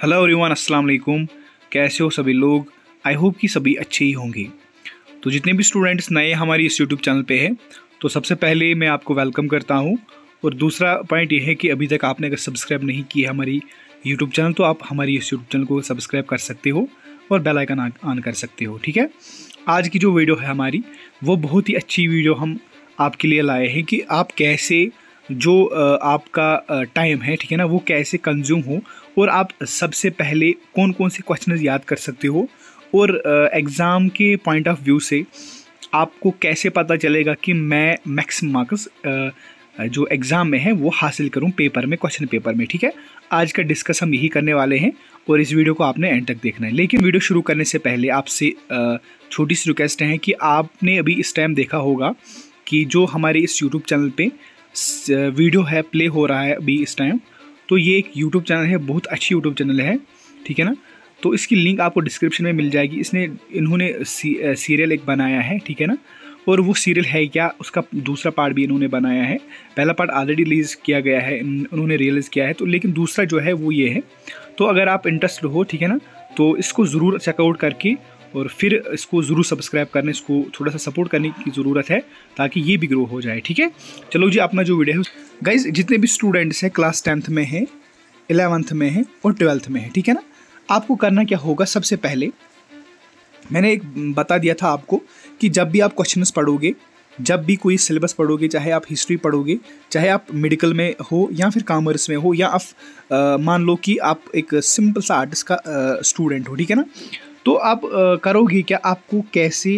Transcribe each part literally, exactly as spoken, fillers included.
Hello everyone, अस्सलाम वालेकुम। कैसे हो सभी लोग? आई होप कि सभी अच्छे ही होंगे। तो जितने भी स्टूडेंट्स नए हमारी इस यूट्यूब चैनल पे हैं, तो सबसे पहले मैं आपको वेलकम करता हूं। और दूसरा पॉइंट ये है कि अभी तक आपने अगर सब्सक्राइब नहीं किया हमारी यूट्यूब चैनल, तो आप हमारी इस यूट्यूब चैनल को सब्सक्राइब कर सकते हो और बेल आइकन ऑन कर सकते हो। ठीक है, आज की जो वीडियो है हमारी, वो बहुत ही अच्छी वीडियो हम आपके लिए लाए हैं कि आप कैसे जो आपका टाइम है, ठीक है ना, वो कैसे कंज्यूम हो और आप सबसे पहले कौन कौन से क्वेश्चन याद कर सकते हो और एग्ज़ाम के पॉइंट ऑफ व्यू से आपको कैसे पता चलेगा कि मैं मैक्सिमम मार्क्स जो एग्ज़ाम में है वो हासिल करूं पेपर में, क्वेश्चन पेपर में। ठीक है, आज का डिस्कस हम यही करने वाले हैं और इस वीडियो को आपने एंड तक देखना है। लेकिन वीडियो शुरू करने से पहले आपसे छोटी सी रिक्वेस्ट है कि आपने अभी इस टाइम देखा होगा कि जो हमारे इस यूट्यूब चैनल पे वीडियो है प्ले हो रहा है अभी इस टाइम, तो ये एक यूट्यूब चैनल है, बहुत अच्छी यूट्यूब चैनल है, ठीक है ना। तो इसकी लिंक आपको डिस्क्रिप्शन में मिल जाएगी। इसने इन्होंने सी, सीरियल एक बनाया है, ठीक है ना, और वो सीरियल है क्या, उसका दूसरा पार्ट भी इन्होंने बनाया है। पहला पार्ट ऑलरेडी रिलीज़ किया गया है, उन्होंने रिलीज़ किया है, तो लेकिन दूसरा जो है वो ये है। तो अगर आप इंटरेस्टेड हो, ठीक है ना, तो इसको ज़रूर चेकआउट करके और फिर इसको ज़रूर सब्सक्राइब करने, इसको थोड़ा सा सपोर्ट करने की ज़रूरत है ताकि ये भी ग्रो हो जाए। ठीक है, चलो जी, अपना जो वीडियो है गाइज, जितने भी स्टूडेंट्स हैं क्लास टेंथ में हैं, इलेवेंथ में हैं और ट्वेल्थ में हैं, ठीक है ना, आपको करना क्या होगा। सबसे पहले मैंने एक बता दिया था आपको कि जब भी आप क्वेश्चंस पढ़ोगे, जब भी कोई सिलेबस पढ़ोगे, चाहे आप हिस्ट्री पढ़ोगे, चाहे आप मेडिकल में हो या फिर कॉमर्स में हो, या आप मान लो कि आप एक सिंपल सा आर्टिस्ट का स्टूडेंट हो, ठीक है ना, तो आप आ, करोगे क्या, आपको कैसे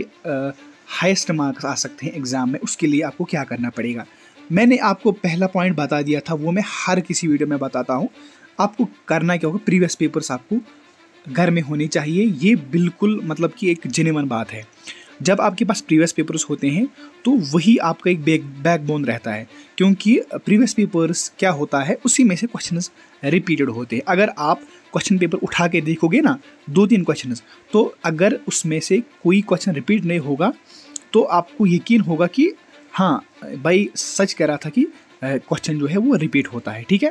हाईएस्ट मार्क्स आ सकते हैं एग्ज़ाम में, उसके लिए आपको क्या करना पड़ेगा। मैंने आपको पहला पॉइंट बता दिया था, वो मैं हर किसी वीडियो में बताता हूँ। आपको करना क्या होगा, प्रीवियस पेपर्स आपको घर में होने चाहिए। ये बिल्कुल मतलब कि एक जेन्युइन बात है। जब आपके पास प्रीवियस पेपर्स होते हैं तो वही आपका एक बैक बैकबोन रहता है, क्योंकि प्रीवियस पेपर्स क्या होता है, उसी में से क्वेश्चंस रिपीटेड होते हैं। अगर आप क्वेश्चन पेपर उठा के देखोगे ना, दो तीन क्वेश्चंस, तो अगर उसमें से कोई क्वेश्चन रिपीट नहीं होगा तो आपको यकीन होगा कि हाँ भाई सच कह रहा था कि क्वेश्चन जो है वो रिपीट होता है। ठीक है,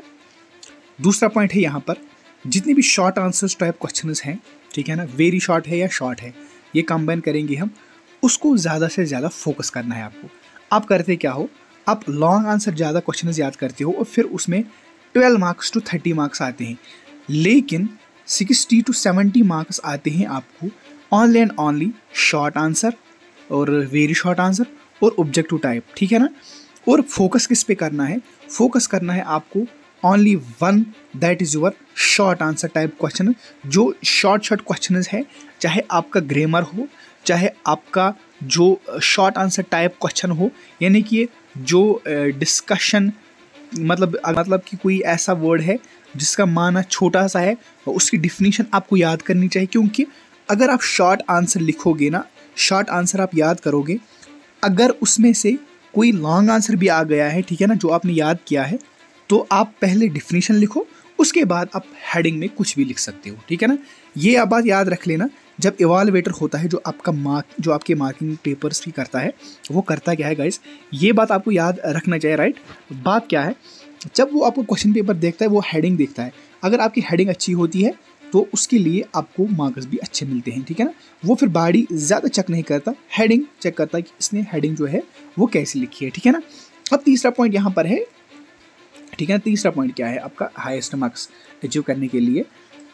दूसरा पॉइंट है यहाँ पर, जितने भी शॉर्ट आंसर्स टाइप क्वेश्चंस हैं, ठीक है ना, वेरी शॉर्ट है या शॉर्ट है, ये कंबाइन करेंगे हम, उसको ज़्यादा से ज़्यादा फोकस करना है आपको। आप करते क्या हो, आप लॉन्ग आंसर ज़्यादा क्वेश्चन याद करते हो और फिर उसमें twelve marks to thirty marks आते हैं, लेकिन सिक्सटी टू सेवेंटी मार्क्स आते हैं आपको only and only short answer और वेरी शॉर्ट आंसर और ऑब्जेक्टिव टाइप। ठीक है ना, और फोकस किस पे करना है, फोकस करना है आपको only one, that is your short answer type question. जो शॉर्ट शॉर्ट क्वेश्चन है, चाहे आपका ग्रामर हो, चाहे आपका जो शॉर्ट आंसर टाइप क्वेश्चन हो, यानी कि जो डिस्कशन मतलब मतलब कि कोई ऐसा वर्ड है जिसका माना छोटा सा है, उसकी डिफिनीशन आपको याद करनी चाहिए। क्योंकि अगर आप शॉर्ट आंसर लिखोगे ना, शॉर्ट आंसर आप याद करोगे, अगर उसमें से कोई लॉन्ग आंसर भी आ गया है, ठीक है ना, जो आपने याद किया है, तो आप पहले डिफिनीशन लिखो, उसके बाद आप हेडिंग में कुछ भी लिख सकते हो। ठीक है ना, ये आप बात याद रख लेना। जब इवाल्युएटर होता है, जो आपका मार्क जो आपके मार्किंग पेपर्स भी करता है, वो करता क्या है गाइस, ये बात आपको याद रखना चाहिए। राइट, बात क्या है, जब वो आपको क्वेश्चन पेपर देखता है, वो हेडिंग देखता है। अगर आपकी हेडिंग अच्छी होती है तो उसके लिए आपको मार्क्स भी अच्छे मिलते हैं। ठीक है ना, वो फिर बॉडी ज़्यादा चेक नहीं करता, हेडिंग चेक करता है कि इसने हेडिंग जो है वो कैसी लिखी है। ठीक है ना, अब तीसरा पॉइंट यहाँ पर है, ठीक है ना, तीसरा पॉइंट क्या है आपका हाईएस्ट मार्क्स अचीव करने के लिए,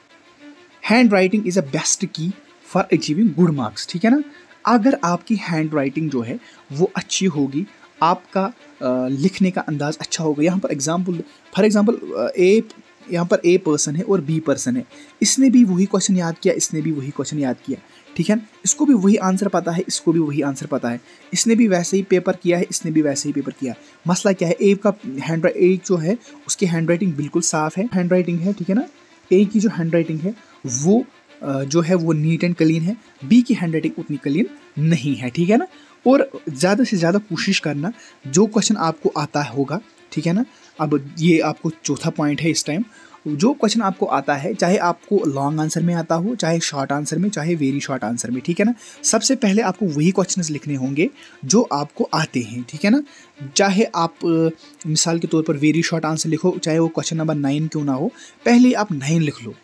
handwriting is a best key for achieving good marks. ठीक है ना, अगर आपकी हैंड राइटिंग जो है वो अच्छी होगी, आपका आ, लिखने का अंदाज़ अच्छा होगा। यहाँ पर एग्जाम्पल फॉर एग्जाम्पल ए यहाँ पर ए पर्सन है और बी पर्सन है, इसने भी वही क्वेश्चन याद किया, इसने भी वही क्वेश्चन याद किया, ठीक है ना, इसको भी वही आंसर पता है, इसको भी वही आंसर पता है, इसने भी वैसे ही पेपर किया है, इसने भी वैसे ही पेपर किया। मसला क्या है, ए का हैंड ए जो है उसकी हैंड राइटिंग बिल्कुल साफ़ है, हैंड राइटिंग है, ठीक है ना, ए की जो हैंड राइटिंग है वो जो है वो नीट एंड क्लीन है, बी की हैंड राइटिंग उतनी क्लीन नहीं है। ठीक है ना, और ज़्यादा से ज़्यादा कोशिश करना जो क्वेश्चन आपको आता होगा, ठीक है ना। अब ये आपको चौथा पॉइंट है इस टाइम, जो क्वेश्चन आपको आता है, चाहे आपको लॉन्ग आंसर में आता हो, चाहे शॉर्ट आंसर में, चाहे वेरी शॉर्ट आंसर में, ठीक है ना, सबसे पहले आपको वही क्वेश्चंस लिखने होंगे जो आपको आते हैं। ठीक है ना, चाहे आप मिसाल के तौर पर वेरी शॉर्ट आंसर लिखो, चाहे वो क्वेश्चन नंबर नाइन क्यों ना हो, पहले आप नाइन लिख लो,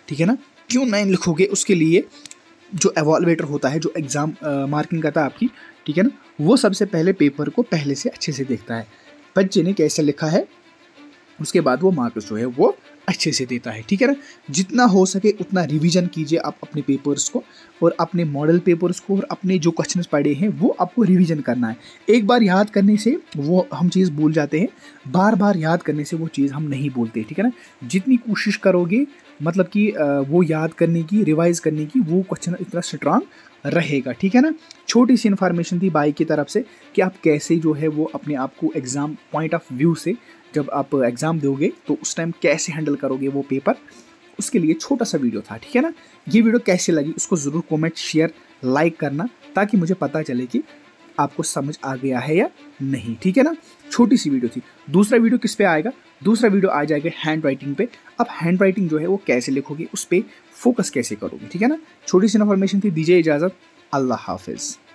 ठीक है ना। क्यों नाइन लिखोगे, उसके लिए जो एवॉल्वेटर होता है, जो एग्ज़ाम मार्किंग करता है आपकी, ठीक है ना, वो सबसे पहले पेपर को पहले से अच्छे से देखता है, बच्चे ने कैसे लिखा है, उसके बाद वो मार्क्स जो है वो अच्छे से देता है, ठीक है ना। जितना हो सके उतना रिवीजन कीजिए आप अपने पेपर्स को, और अपने मॉडल पेपर्स को, और अपने जो क्वेश्चंस पढ़े हैं वो आपको रिवीजन करना है। एक बार याद करने से वो हम चीज़ भूल जाते हैं, बार बार याद करने से वो चीज़ हम नहीं भूलते, ठीक है ना। जितनी कोशिश करोगे मतलब कि वो याद करने की, रिवाइज करने की, वो क्वेश्चन इतना स्ट्रांग रहेगा, ठीक है ना। छोटी सी इन्फॉर्मेशन थी भाई की तरफ से कि आप कैसे जो है वो अपने आप को एग्ज़ाम पॉइंट ऑफ व्यू से जब आप एग्ज़ाम दोगे तो उस टाइम कैसे हैंडल करोगे वो पेपर, उसके लिए छोटा सा वीडियो था, ठीक है ना। ये वीडियो कैसे लगी उसको ज़रूर कमेंट, शेयर, लाइक करना, ताकि मुझे पता चले कि आपको समझ आ गया है या नहीं, ठीक है ना। छोटी सी वीडियो थी। दूसरा वीडियो किस पे आएगा? दूसरा वीडियो आ जाएगा हैंड राइटिंग पे। अब हैंड राइटिंग जो है वो कैसे लिखोगे, उस पर फोकस कैसे करोगे, ठीक है ना। छोटी सी इन्फॉर्मेशन थी, दीजिए इजाज़त, अल्लाह हाफिज़।